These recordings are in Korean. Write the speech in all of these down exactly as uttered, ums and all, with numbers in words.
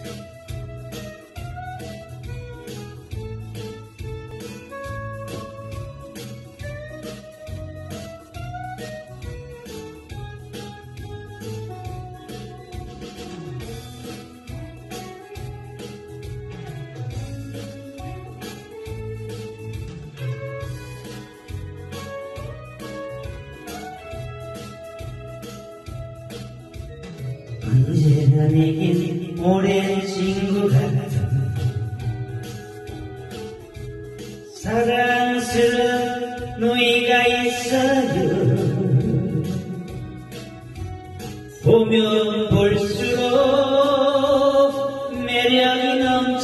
언제나 내겐 오랜 친구 같은 사랑스러운 누이가 있어요. 보면 볼수록 매력이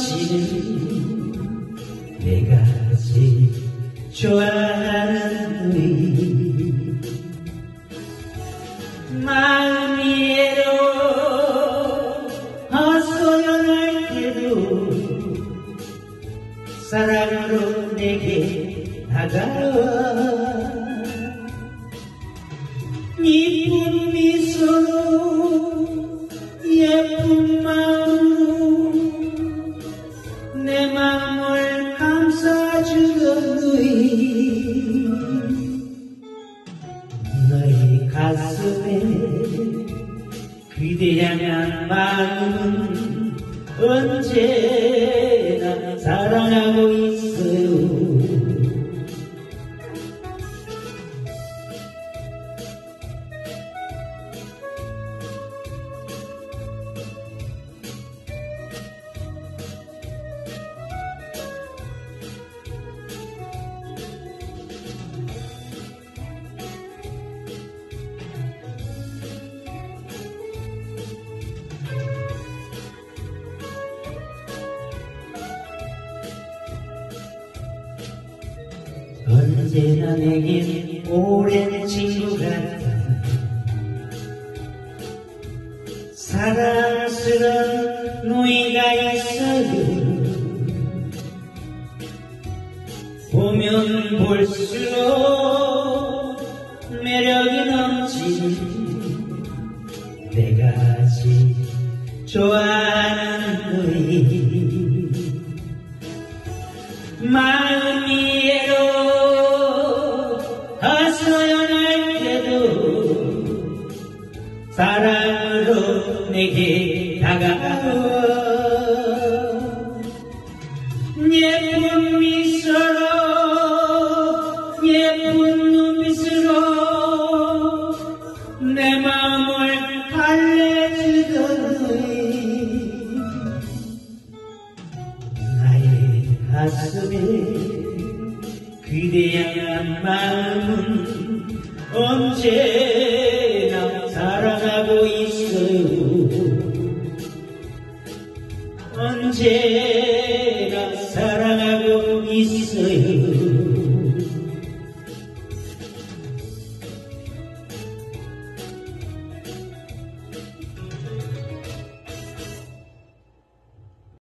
넘치는 내가 제일 좋아하는 누이. 마음이 사랑으로 내게 다가와 이쁜 미소로 예쁜 마음으로 내 마음을 감싸주던 누이. 너의 가슴에 그대 향한 마음은 언제나 사랑하고 있어요. 언제나 내겐 오랜 친구 같은 사랑스러운 누이가 있어요. 보면 볼수록 매력이 넘치는 내가 제일 좋아하는 누이. 마음이 허소연할 때도 사랑으로 내게 다가와 예쁜 미소로 예쁜 눈빛으로 내 마음을 달래주더니 나의 가슴에 그대 향한 마음은 언제나 사랑하고 있어요. 언제나 사랑하고 있어요.